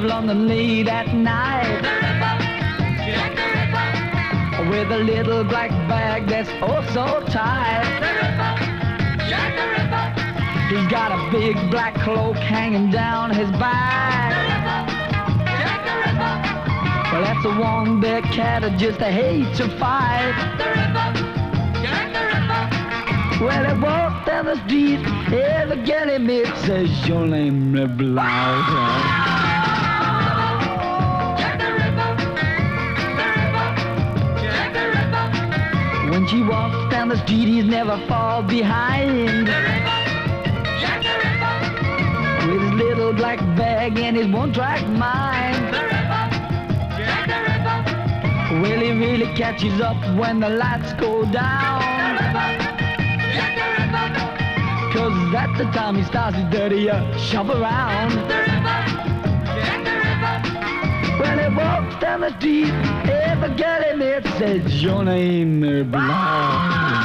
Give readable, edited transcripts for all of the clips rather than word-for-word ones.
of London late at night. The Ripper, Jack the Ripper. With a little black bag that's oh so tight. The Ripper, Jack the Ripper. He's got a big black cloak hanging down his The back. Ripper, Jack the Ripper. Well, that's a one-bit cat that just hates to fight. The Ripper, Jack the Ripper. Well, he walks down the street, every girl he meets says, your name is Blau. Jack the Ripper, the Ripper, Jack the Ripper. When she walks down the street, he's never fall behind. The Ripper, Jack the Ripper. With his little black bag and his one-track mind. The Ripper, Jack the Ripper. Well, he really catches up when the lights go The down. Ripper, Jack the Ripper. 'Cause that's the time he starts his dirty shop around. The Ripper, Jack the Ripper. When he walks down the street, every girl he meets says, your name is Blau.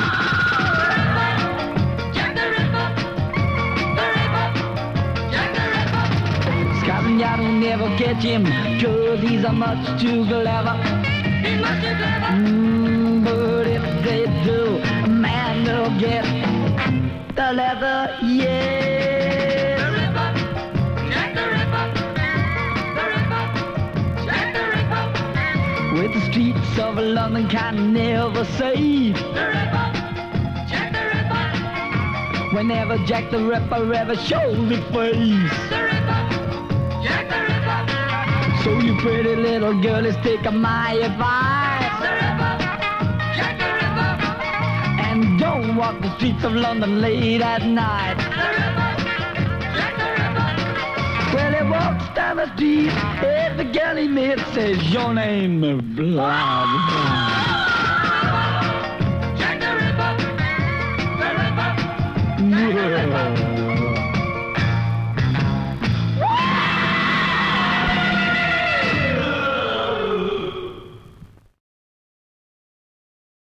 Jack the Ripper, the Ripper, Jack the Ripper. Scotland Yard will never catch him, 'cause he's a much too clever. He's much too clever. But if they do, a man will get the leather, yeah. The Ripper, Jack the Ripper, the Ripper, Jack the Ripper. With the streets of London can never save. The Ripper, Jack the Ripper. Whenever Jack the Ripper ever shows his face. The Ripper, Jack the Ripper. So you pretty little girlies, take my advice. The Ripper, Jack the Ripper. And don't walk the streets of London late at night. The Ripper, Jack the Ripper. Well, he walks down the street, every girl he meets says, your name is Blah, blah.